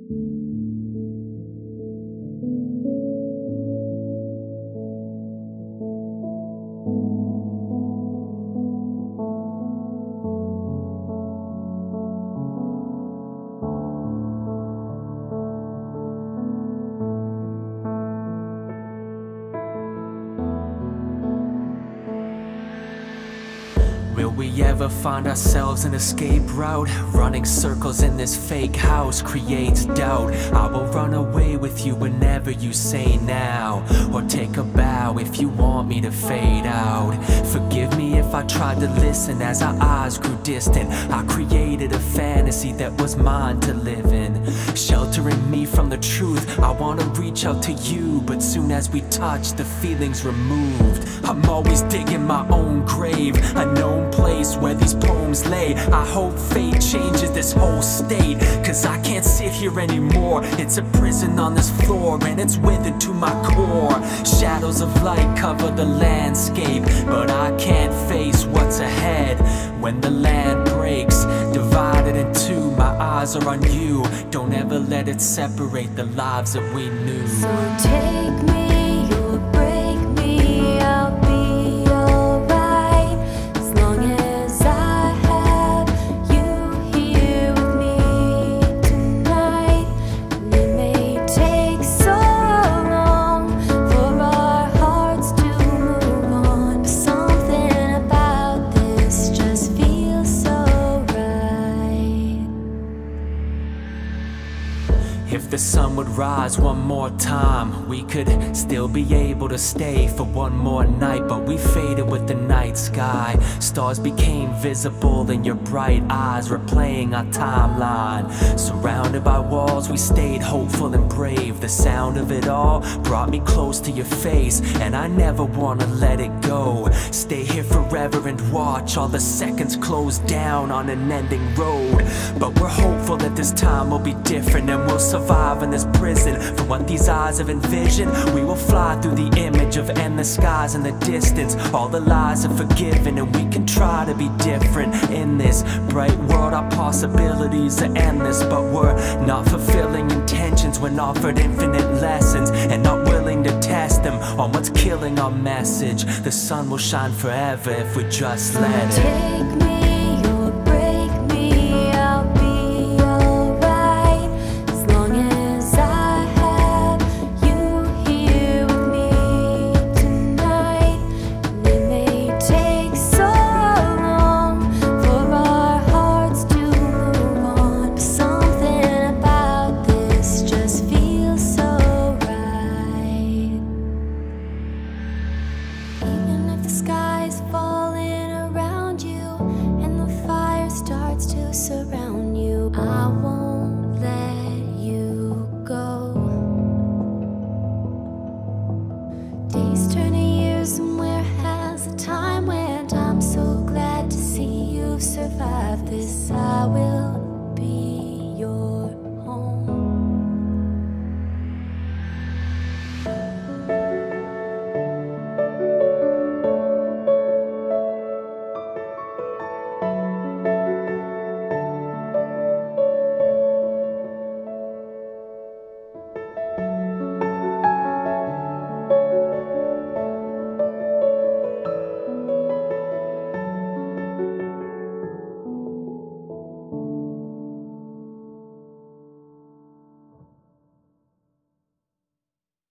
Will we ever find ourselves an escape route? Running circles in this fake house creates doubt. I will run away with you whenever you say now, or take a bow if you want me to fade out. Forgive me if I tried to listen as our eyes grew distant. I created a fantasy that was mine to live in, sheltering me from the truth. I wanna reach out to you, but soon as we touch, the feeling's removed. I'm always digging my own grave, a known place where these poems lay. I hope fate changes this whole state, cause I can't sit here anymore. It's a prison on this floor and it's withered to my core. Shadows of light cover the landscape, but I can't face what's ahead. When the land breaks, divided in two, my eyes are on you. Don't ever let it separate the lives that we knew. So take me or break me, I'll be alright, as long as I have you here with me tonight. And it may take so long for our hearts to move on, but something about this just feels so right. If the sun would rise one more time, we could still be able to stay for one more night. But we faded with the night sky. Stars became visible in your bright eyes, replaying our timeline. Surrounded by walls, we stayed hopeful and brave. The sound of it all brought me close to your face, and I never wanna let it go. Stay here forever and watch all the seconds close down on an ending road. But we're hopeful that this time will be different, and we'll survive in this prison. From what these eyes have envisioned, we will fly through the image of endless skies in the distance. All the lies are forgiven, and we can try to be different. In this bright world, our possibilities are endless, but we're not fulfilling intentions when offered infinite lessons, and not willing to test them on what's killing our message. The sun will shine forever if we just let it. Take me or break me, I'll be alright, as long as I have you here with me tonight. And it may take so long for our hearts to move on, but something about this just feels so right. Even if the sky's falling around you and the fire starts to surround you, I won't let you go. Days turn to years, and where has the time went? I'm so glad to see you've survived this. I will be